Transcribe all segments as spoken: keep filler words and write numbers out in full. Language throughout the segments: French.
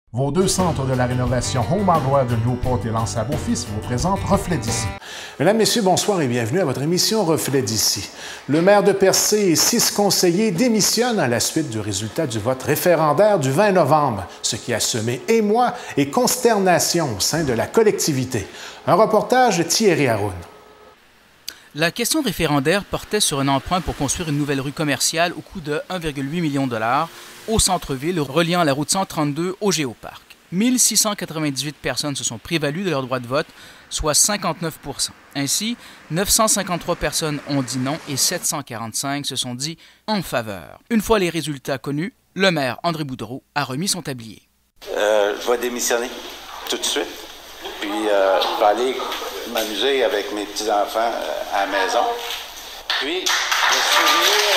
Vos deux centres de la rénovation Home Hardware de Newport et Lance à Beaufils vous présentent Reflet d'ici. Mesdames, Messieurs, bonsoir et bienvenue à votre émission Reflet d'ici. Le maire de Percé et six conseillers démissionnent à la suite du résultat du vote référendaire du vingt novembre, ce qui a semé émoi et consternation au sein de la collectivité. Un reportage de Thierry Haroun. La question référendaire portait sur un emprunt pour construire une nouvelle rue commerciale au coût de un virgule huit million de dollars au centre-ville, reliant la route cent trente-deux au Géoparc. mille six cent quatre-vingt-dix-huit personnes se sont prévalues de leur droit de vote, soit cinquante-neuf pour cent. Ainsi, neuf cent cinquante-trois personnes ont dit non et sept cent quarante-cinq se sont dit en faveur. Une fois les résultats connus, le maire André Boudreau a remis son tablier. Euh, je vais démissionner tout de suite, puis euh, je vais aller m'amuser avec mes petits-enfants euh, à la maison. Puis, le souvenir...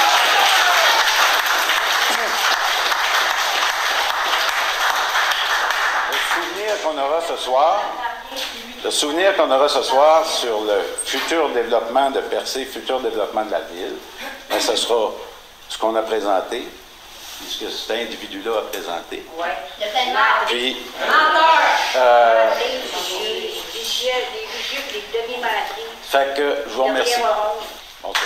le souvenir qu'on aura ce soir, le souvenir qu'on aura ce soir sur le futur développement de Percé, futur développement de la ville, bien, ce sera ce qu'on a présenté, ce que cet individu-là a présenté. Oui, il y a tellement... Puis... Menteur! Euh, les vicieux, les vicieux, les demi-menteries. Fait que je vous remercie. Bonsoir.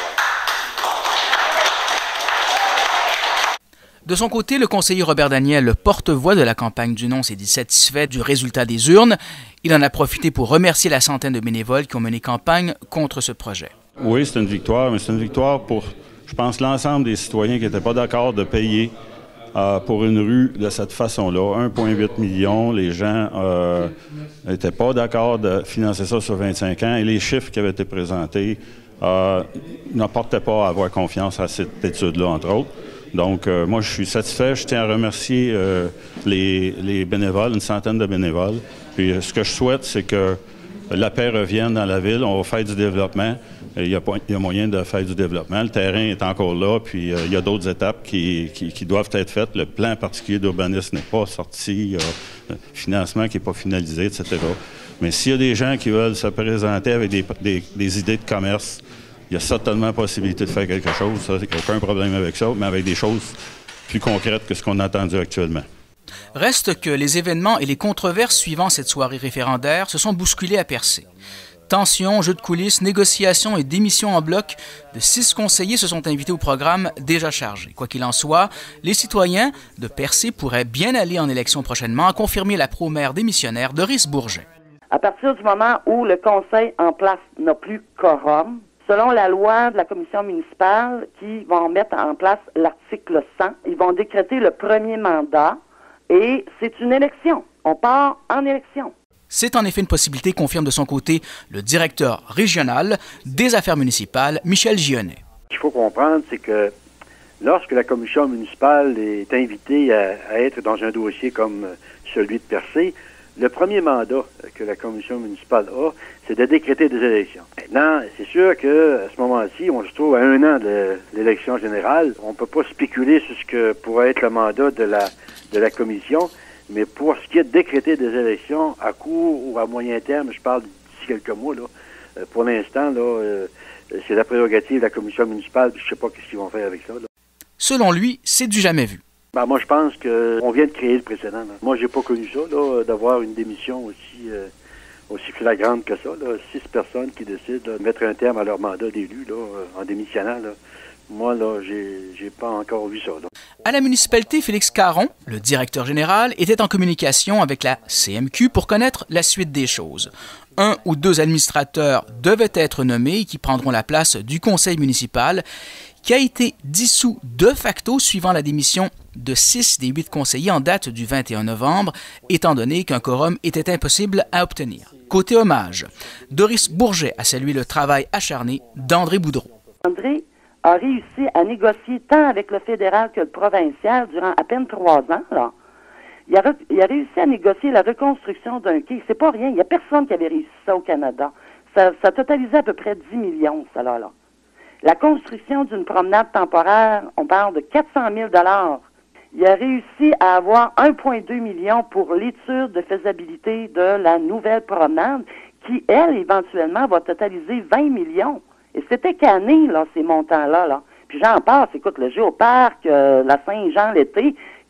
De son côté, le conseiller Robert Daniel, le porte-voix de la campagne du non, s'est dit satisfait du résultat des urnes. Il en a profité pour remercier la centaine de bénévoles qui ont mené campagne contre ce projet. Oui, c'est une victoire, mais c'est une victoire pour, je pense, l'ensemble des citoyens qui n'étaient pas d'accord de payer euh, pour une rue de cette façon-là. un virgule huit million, les gens n'étaient euh, pas d'accord de financer ça sur vingt-cinq ans et les chiffres qui avaient été présentés euh, n'apportaient pas à avoir confiance à cette étude-là, entre autres. Donc, euh, moi, je suis satisfait. Je tiens à remercier euh, les, les bénévoles, une centaine de bénévoles. Puis, euh, ce que je souhaite, c'est que la paix revienne dans la ville. On va faire du développement. Il y a, il y a moyen de faire du développement. Le terrain est encore là, puis euh, il y a d'autres étapes qui, qui, qui doivent être faites. Le plan particulier d'urbanisme n'est pas sorti. Il y a le financement qui n'est pas finalisé, et cetera. Mais s'il y a des gens qui veulent se présenter avec des, des, des idées de commerce, il y a certainement possibilité de faire quelque chose. Ça, il n'y a aucun problème avec ça, mais avec des choses plus concrètes que ce qu'on a entendu actuellement. Reste que les événements et les controverses suivant cette soirée référendaire se sont bousculés à Percé. Tensions, jeux de coulisses, négociations et démissions en bloc de six conseillers se sont invités au programme déjà chargé. Quoi qu'il en soit, les citoyens de Percé pourraient bien aller en élection prochainement, a confirmé la pro-maire démissionnaire Doris Bourget. À partir du moment où le conseil en place n'a plus quorum, selon la loi de la commission municipale qui vont mettre en place l'article cent, ils vont décréter le premier mandat et c'est une élection. On part en élection. C'est en effet une possibilité, confirme de son côté le directeur régional des affaires municipales, Michel Gionnet. Ce qu'il faut comprendre, c'est que lorsque la commission municipale est invitée à, à être dans un dossier comme celui de Percé, le premier mandat que la commission municipale a, c'est de décréter des élections. Maintenant, c'est sûr qu'à ce moment-ci, on se trouve à un an de l'élection générale. On ne peut pas spéculer sur ce que pourrait être le mandat de la, de la commission, mais pour ce qui est de décréter des élections à court ou à moyen terme, je parle d'ici quelques mois, là, pour l'instant, là, euh, c'est la prérogative de la commission municipale, je ne sais pas ce qu'ils vont faire avec ça. Là. Selon lui, c'est du jamais vu. Ben, moi, je pense qu'on vient de créer le précédent. Là. Moi, j'ai pas connu ça, là, d'avoir une démission aussi euh, aussi flagrante que ça. Là. Six personnes qui décident là, de mettre un terme à leur mandat d'élu là, en démissionnant. Là. Moi, là, j'ai, j'ai pas encore vu ça. Là. À la municipalité, Félix Caron, le directeur général, était en communication avec la C M Q pour connaître la suite des choses. Un ou deux administrateurs devaient être nommés qui prendront la place du conseil municipal qui a été dissous de facto suivant la démission de six des huit conseillers en date du vingt et un novembre, étant donné qu'un quorum était impossible à obtenir. Côté hommage, Doris Bourget a salué le travail acharné d'André Boudreau. André a réussi à négocier tant avec le fédéral que le provincial durant à peine trois ans. Là. Il, a re, il a réussi à négocier la reconstruction d'un quai. C'est pas rien. Il n'y a personne qui avait réussi ça au Canada. Ça, ça totalisait à peu près dix millions, ça là. là. La construction d'une promenade temporaire, on parle de quatre cent mille dollars. Il a réussi à avoir un virgule deux million pour l'étude de faisabilité de la nouvelle promenade qui, elle, éventuellement, va totaliser vingt millions. Et c'était canné, là, ces montants-là. Là. Puis j'en passe, écoute, le Géoparc, euh, la Saint-Jean l'été,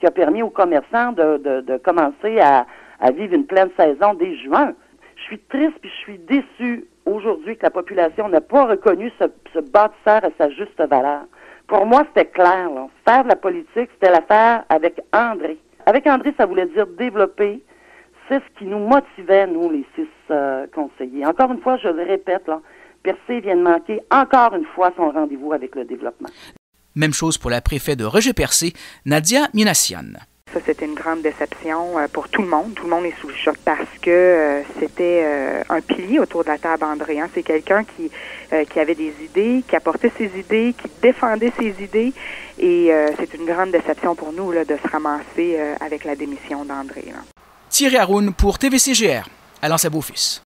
qui a permis aux commerçants de, de, de commencer à, à vivre une pleine saison dès juin. Je suis triste puis je suis déçue aujourd'hui que la population n'a pas reconnu ce, ce bâtisseur à sa juste valeur. Pour moi, c'était clair, là. Faire de la politique, c'était la faire avec André. Avec André, ça voulait dire développer. C'est ce qui nous motivait, nous, les six euh, conseillers. Encore une fois, je le répète, là, Percé vient de manquer encore une fois son rendez-vous avec le développement. Même chose pour la préfète de Roger-Percé, Nadia Minassian. Ça, c'était une grande déception euh, pour tout le monde. Tout le monde est sous le choc parce que euh, c'était euh, un pilier autour de la table, André. Hein. C'est quelqu'un qui, euh, qui avait des idées, qui apportait ses idées, qui défendait ses idées. Et euh, c'est une grande déception pour nous là, de se ramasser euh, avec la démission d'André. Là. Thierry Haroun pour T V C G R, à Lens-à-Beaufils.